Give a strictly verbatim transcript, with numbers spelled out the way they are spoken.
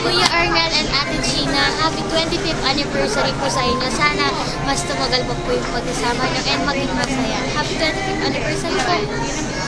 Kuya Arnel and Ate Gina, happy twenty-fifth anniversary po sa inyo. Sana mas tumagal pa po yung pag-isama nyo and maging masaya. Happy twenty-fifth anniversary po!